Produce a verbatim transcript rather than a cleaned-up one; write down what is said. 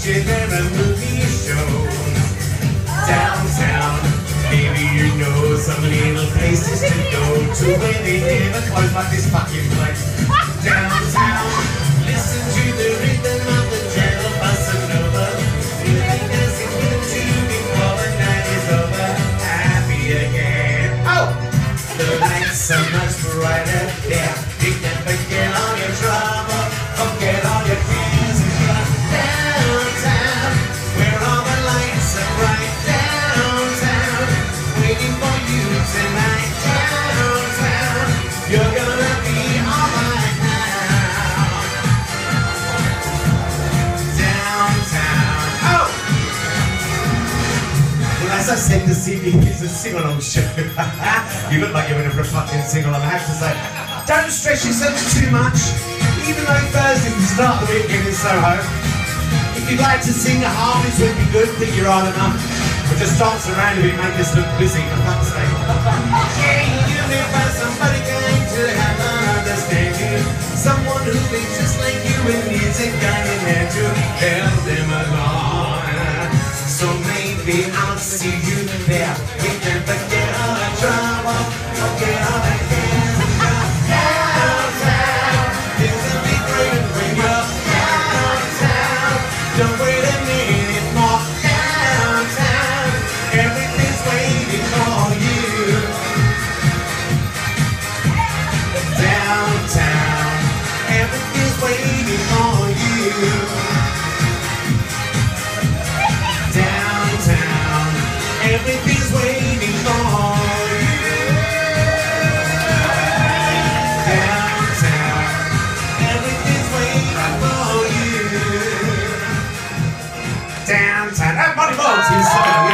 watching their movie shows. Downtown, maybe you know some little places to go to where they never close like this fucking place. Downtown, listen to the rhythm of the gentle bossa nova. Feeling as it will to before the night is over. Happy again. Oh, the lights are much brighter there. You can forget all your trouble, forget all your cares and just downtown, where all the lights are bright. Downtown, waiting for you tonight. Downtown, you're gonna be alright now. Downtown. Oh! Well, as I said, this evening is a sing-along show. You look like you're in for a fucking sing-along, I have to say. Don't stress yourself too much. Even though Thursday's the start of the weekend in Soho. If you'd like to sing, the harmonies would be good, think you're hard enough. Or just dance around a bit, make us look busy, for fuck's sake. Yeah, you live by somebody going to have an understanding. Someone who thinks just like you and music got in there to help them along. So maybe I'll see you there. You can forget all the trouble, forget all the cares. Don't wait a minute more. Downtown, everything's waiting for you. Downtown, everything's waiting for you. Downtown, everything's waiting for you. Downtown, everything's waiting for you. Downtown. That Monty Boggs is